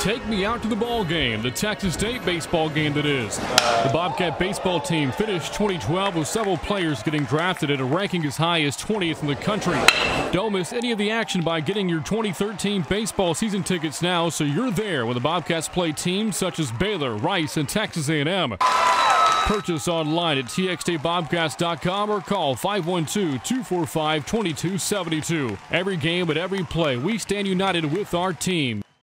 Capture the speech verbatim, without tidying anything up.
Take me out to the ball game, the Texas State baseball game that is. The Bobcat baseball team finished twenty twelve with several players getting drafted at a ranking as high as twentieth in the country. Don't miss any of the action by getting your twenty thirteen baseball season tickets now so you're there when the Bobcats play teams such as Baylor, Rice, and Texas A and M. Purchase online at t x t bobcats dot com or call five one two, two four five, two two seven two. Every game and every play, we stand united with our team.